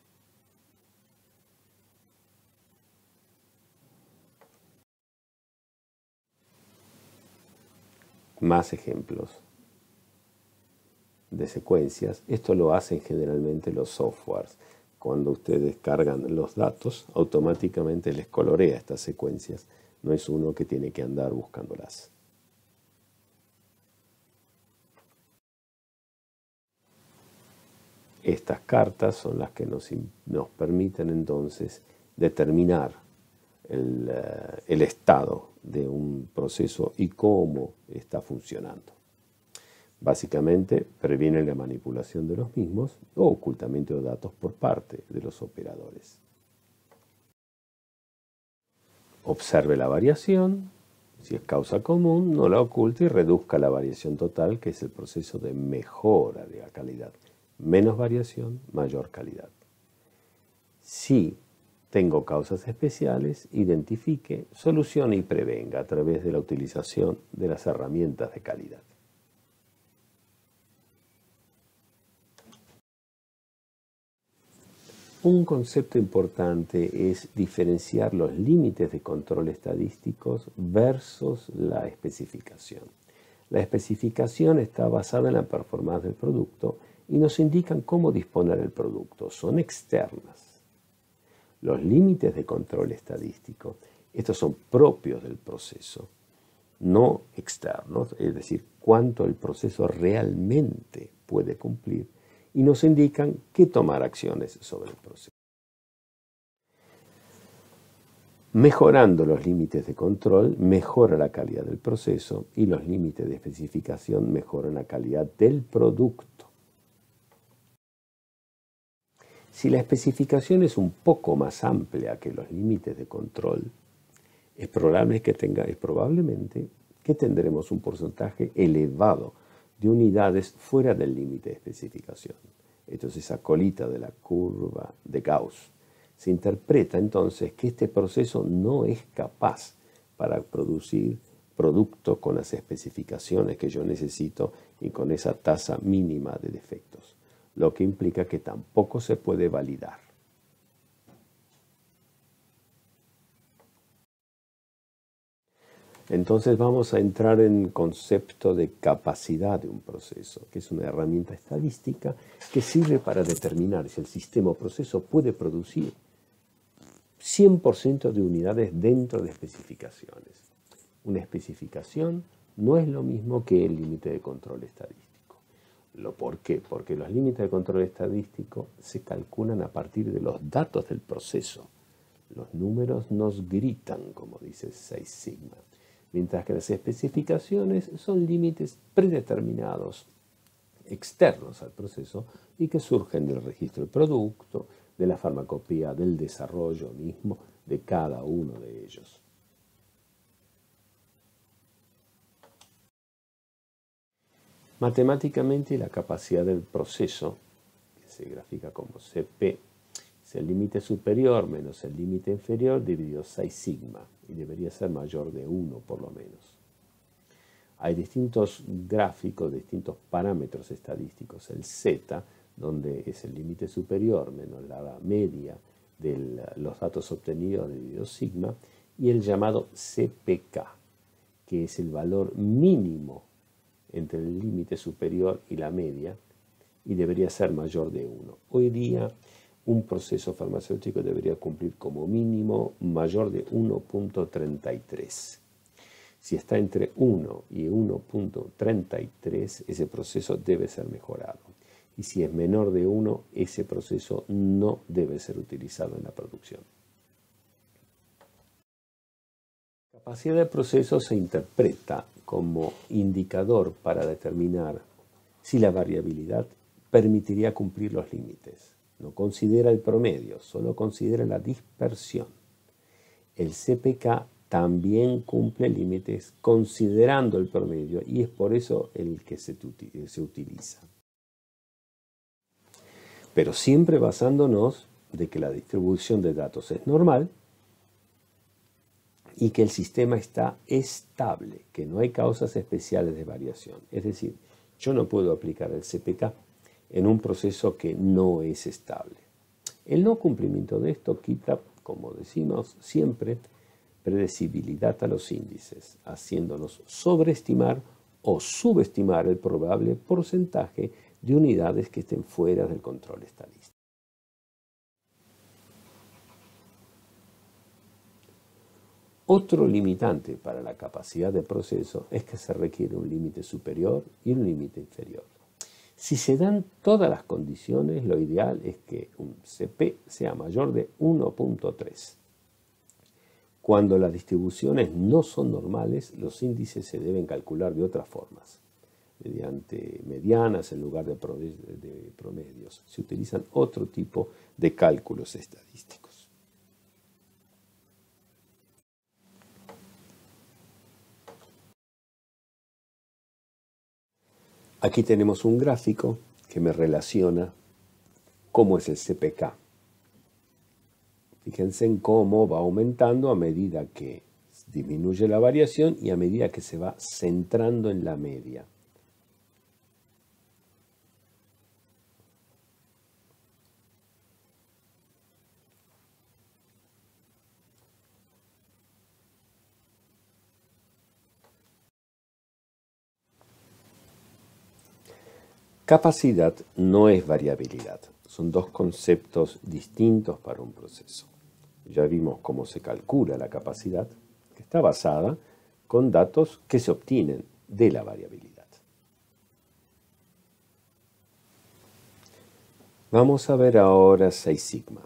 Más ejemplos de secuencias. Esto lo hacen generalmente los softwares. Cuando ustedes cargan los datos, automáticamente les colorea estas secuencias. No es uno que tiene que andar buscándolas. Estas cartas son las que nos, nos permiten entonces determinar el, uh, el estado de un proceso y cómo está funcionando. Básicamente previene la manipulación de los mismos o ocultamiento de datos por parte de los operadores. Observe la variación, si es causa común, no la oculte y reduzca la variación total, que es el proceso de mejora de la calidad. Menos variación, mayor calidad. Si tengo causas especiales, identifique, solucione y prevenga a través de la utilización de las herramientas de calidad. Un concepto importante es diferenciar los límites de control estadísticos versus la especificación. La especificación está basada en la performance del producto y nos indican cómo disponer el producto. Son externas. Los límites de control estadístico, estos son propios del proceso, no externos, es decir, cuánto el proceso realmente puede cumplir, y nos indican qué tomar acciones sobre el proceso. Mejorando los límites de control, mejora la calidad del proceso y los límites de especificación mejoran la calidad del producto. Si la especificación es un poco más amplia que los límites de control, es probable que tenga, es probablemente que tendremos un porcentaje elevado de unidades fuera del límite de especificación. Esto es esa colita de la curva de Gauss. Se interpreta entonces que este proceso no es capaz para producir productos con las especificaciones que yo necesito y con esa tasa mínima de defectos, lo que implica que tampoco se puede validar. Entonces vamos a entrar en el concepto de capacidad de un proceso, que es una herramienta estadística que sirve para determinar si el sistema o proceso puede producir cien por ciento de unidades dentro de especificaciones. Una especificación no es lo mismo que el límite de control estadístico. ¿Lo por qué? Porque los límites de control estadístico se calculan a partir de los datos del proceso. Los números nos gritan, como dice seis sigma. Mientras que las especificaciones son límites predeterminados, externos al proceso y que surgen del registro del producto, de la farmacopea, del desarrollo mismo de cada uno de ellos. Matemáticamente, la capacidad del proceso, que se grafica como C P, es el límite superior menos el límite inferior dividido seis sigma, y debería ser mayor de uno por lo menos. Hay distintos gráficos, distintos parámetros estadísticos. El Z, donde es el límite superior menos la media de los datos obtenidos dividido sigma, y el llamado C P K, que es el valor mínimo entre el límite superior y la media, y debería ser mayor de uno. Hoy día, un proceso farmacéutico debería cumplir como mínimo mayor de uno punto treinta y tres. Si está entre uno y uno punto treinta y tres, ese proceso debe ser mejorado. Y si es menor de uno, ese proceso no debe ser utilizado en la producción. La capacidad del proceso se interpreta como indicador para determinar si la variabilidad permitiría cumplir los límites. No considera el promedio, solo considera la dispersión. El C P K también cumple límites considerando el promedio y es por eso el que se, se utiliza. Pero siempre basándonos de que la distribución de datos es normal y que el sistema está estable, que no hay causas especiales de variación. Es decir, yo no puedo aplicar el C P K en un proceso que no es estable. El no cumplimiento de esto quita, como decimos siempre, predecibilidad a los índices, haciéndonos sobreestimar o subestimar el probable porcentaje de unidades que estén fuera del control estadístico. Otro limitante para la capacidad de proceso es que se requiere un límite superior y un límite inferior. Si se dan todas las condiciones, lo ideal es que un C P sea mayor de uno punto tres. Cuando las distribuciones no son normales, los índices se deben calcular de otras formas, mediante medianas en lugar de promedios. Se utilizan otro tipo de cálculos estadísticos. Aquí tenemos un gráfico que me relaciona cómo es el C P K. Fíjense en cómo va aumentando a medida que disminuye la variación y a medida que se va centrando en la media. Capacidad no es variabilidad. Son dos conceptos distintos para un proceso. Ya vimos cómo se calcula la capacidad, que está basada con datos que se obtienen de la variabilidad. Vamos a ver ahora seis sigma.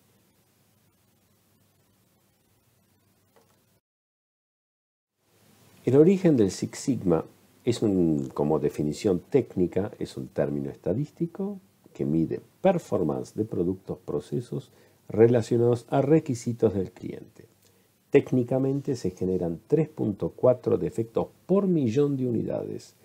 El origen del Six Sigma es un, como definición técnica, es un término estadístico que mide performance de productos, procesos relacionados a requisitos del cliente. Técnicamente se generan tres punto cuatro defectos por millón de unidades.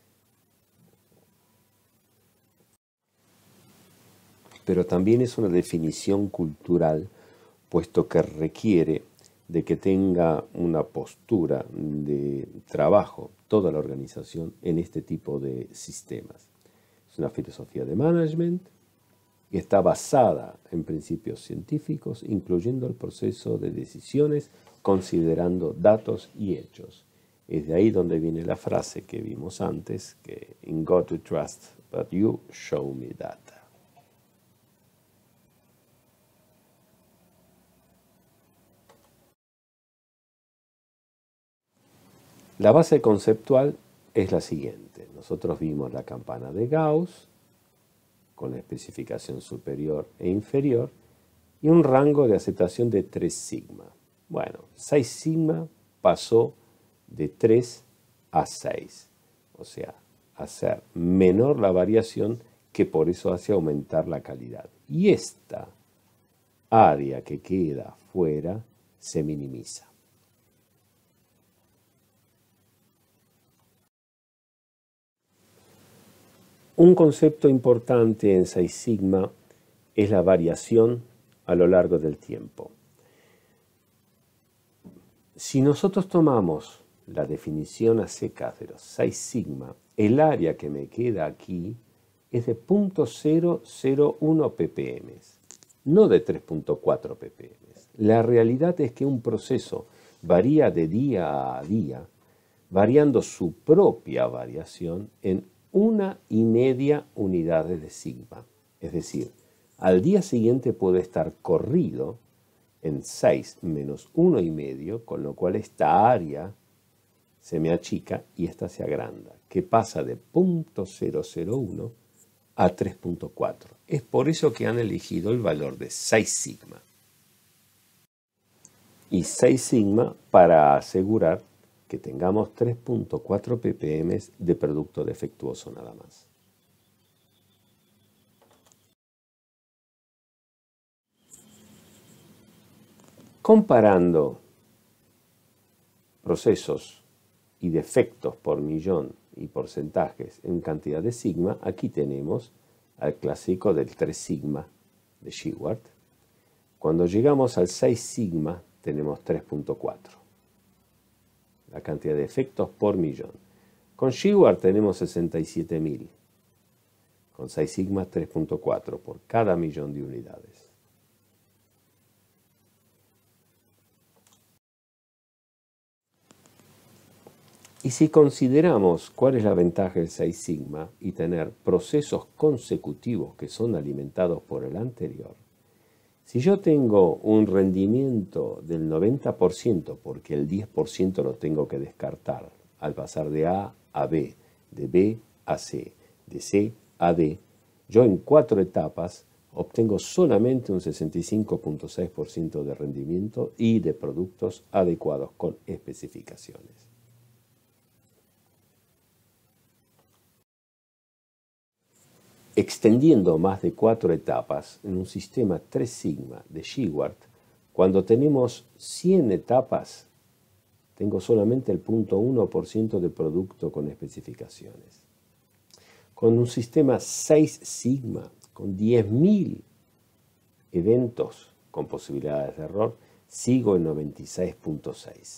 Pero también es una definición cultural, puesto que requiere de que tenga una postura de trabajo toda la organización en este tipo de sistemas. Es una filosofía de management y está basada en principios científicos, incluyendo el proceso de decisiones, considerando datos y hechos. Es de ahí donde viene la frase que vimos antes, que in God to trust, but you show me data. La base conceptual es la siguiente. Nosotros vimos la campana de Gauss con la especificación superior e inferior y un rango de aceptación de tres sigma. Bueno, seis sigma pasó de tres a seis, o sea, hacer menor la variación que por eso hace aumentar la calidad. Y esta área que queda fuera se minimiza. Un concepto importante en seis sigma es la variación a lo largo del tiempo. Si nosotros tomamos la definición a secas de los seis sigma, el área que me queda aquí es de cero punto cero cero uno ppm, no de tres punto cuatro ppm. La realidad es que un proceso varía de día a día, variando su propia variación en una y media unidades de sigma. Es decir, al día siguiente puede estar corrido en seis menos uno y medio, con lo cual esta área se me achica y esta se agranda, que pasa de cero punto cero cero uno a tres punto cuatro. Es por eso que han elegido el valor de seis sigma. Y seis sigma para asegurar que tengamos tres punto cuatro ppm de producto defectuoso nada más. Comparando procesos y defectos por millón y porcentajes en cantidad de sigma, aquí tenemos al clásico del tres sigma de Shewhart. Cuando llegamos al seis sigma tenemos tres punto cuatro, la cantidad de defectos por millón. Con Shewhart tenemos sesenta y siete mil, con seis sigma tres punto cuatro por cada millón de unidades. Y si consideramos cuál es la ventaja del seis sigma y tener procesos consecutivos que son alimentados por el anterior, si yo tengo un rendimiento del noventa por ciento porque el diez por ciento lo tengo que descartar al pasar de A a B, de B a C, de C a D, yo en cuatro etapas obtengo solamente un sesenta y cinco punto seis por ciento de rendimiento y de productos adecuados con especificaciones. Extendiendo más de cuatro etapas en un sistema tres sigma de Shewhart, cuando tenemos cien etapas, tengo solamente el cero punto uno por ciento de producto con especificaciones. Con un sistema seis sigma, con diez mil eventos con posibilidades de error, sigo en noventa y seis punto seis.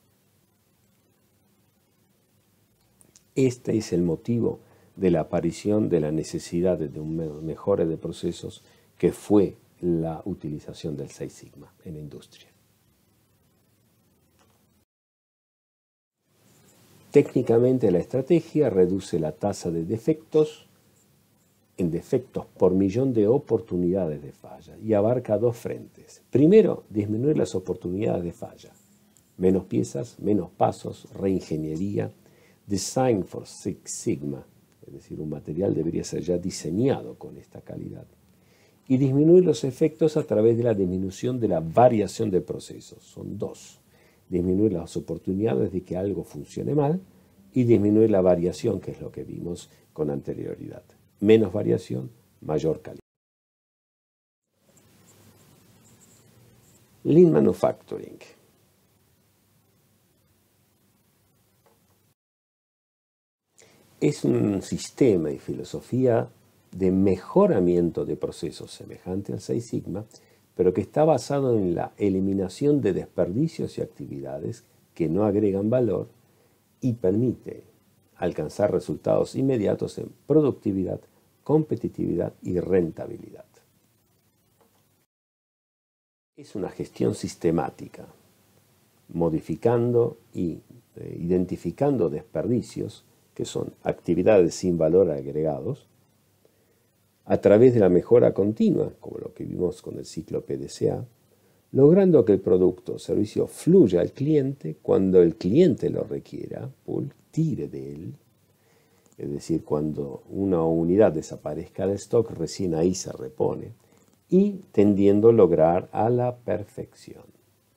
Este es el motivo de la aparición de la necesidad de un mejore de procesos, que fue la utilización del seis sigma en la industria. Técnicamente la estrategia reduce la tasa de defectos en defectos por millón de oportunidades de falla y abarca dos frentes. Primero, disminuir las oportunidades de falla. Menos piezas, menos pasos, reingeniería, design for Six Sigma. Es decir, un material debería ser ya diseñado con esta calidad. Y disminuir los efectos a través de la disminución de la variación de procesos. Son dos. Disminuir las oportunidades de que algo funcione mal y disminuir la variación, que es lo que vimos con anterioridad. Menos variación, mayor calidad. Lean Manufacturing. Es un sistema y filosofía de mejoramiento de procesos semejante al seis sigma, pero que está basado en la eliminación de desperdicios y actividades que no agregan valor y permite alcanzar resultados inmediatos en productividad, competitividad y rentabilidad. Es una gestión sistemática, modificando y eh, identificando desperdicios, que son actividades sin valor agregados, a través de la mejora continua, como lo que vimos con el ciclo P D C A, logrando que el producto o servicio fluya al cliente cuando el cliente lo requiera, pull, tire de él, es decir, cuando una unidad desaparezca del stock, recién ahí se repone, y tendiendo a lograr a la perfección.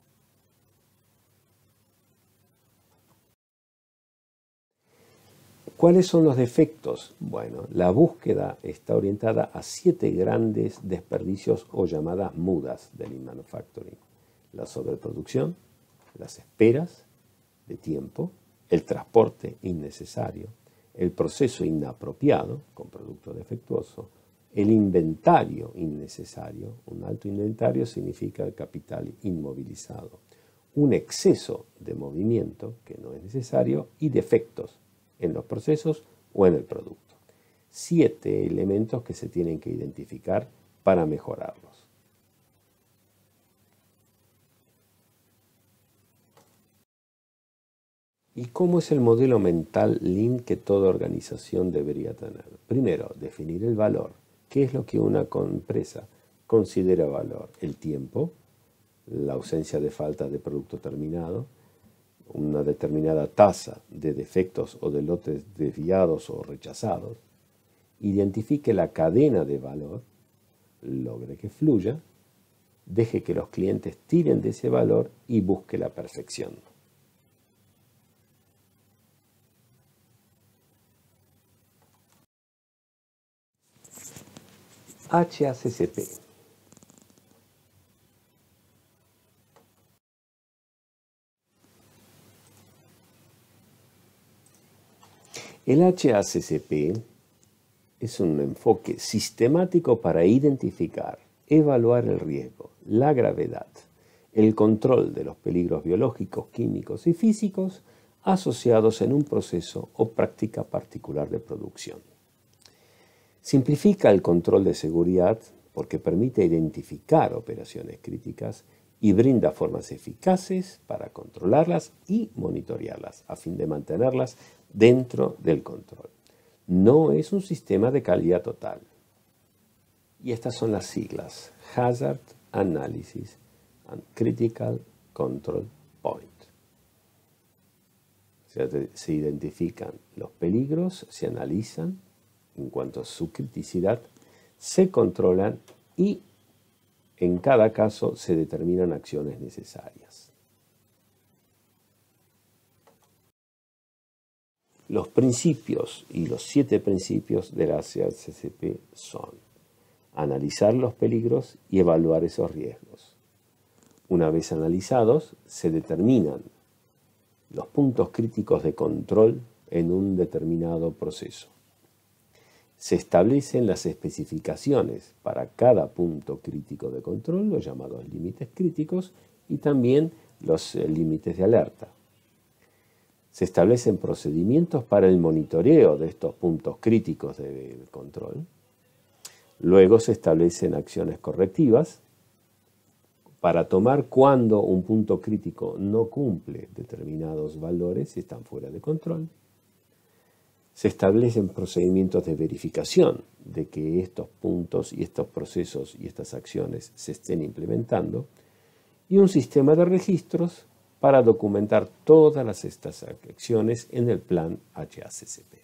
¿Cuáles son los defectos? Bueno, la búsqueda está orientada a siete grandes desperdicios o llamadas mudas del Lean Manufacturing. La sobreproducción, las esperas de tiempo, el transporte innecesario, el proceso inapropiado con producto defectuoso, el inventario innecesario. Un alto inventario significa el capital inmovilizado. Un exceso de movimiento que no es necesario y defectos en los procesos o en el producto. Siete elementos que se tienen que identificar para mejorarlos. ¿Y cómo es el modelo mental Lean que toda organización debería tener? Primero, definir el valor. ¿Qué es lo que una empresa considera valor? El tiempo, la ausencia de falta de producto terminado, una determinada tasa de defectos o de lotes desviados o rechazados, identifique la cadena de valor, logre que fluya, deje que los clientes tiren de ese valor y busque la perfección. H A C C P. El H A C C P es un enfoque sistemático para identificar, evaluar el riesgo, la gravedad, el control de los peligros biológicos, químicos y físicos asociados en un proceso o práctica particular de producción. Simplifica el control de seguridad porque permite identificar operaciones críticas y brinda formas eficaces para controlarlas y monitorearlas a fin de mantenerlas dentro del control. No es un sistema de calidad total. Y estas son las siglas: Hazard Analysis and Critical Control Point. Se, se identifican los peligros, se analizan en cuanto a su criticidad, se controlan y en cada caso se determinan acciones necesarias. Los principios y los siete principios de la H A C C P son: analizar los peligros y evaluar esos riesgos. Una vez analizados, se determinan los puntos críticos de control en un determinado proceso. Se establecen las especificaciones para cada punto crítico de control, los llamados límites críticos, y también los eh, límites de alerta. Se establecen procedimientos para el monitoreo de estos puntos críticos de control. Luego se establecen acciones correctivas para tomar cuando un punto crítico no cumple determinados valores y están fuera de control. Se establecen procedimientos de verificación de que estos puntos y estos procesos y estas acciones se estén implementando, y un sistema de registros para documentar todas las, estas acciones en el plan H A C C P.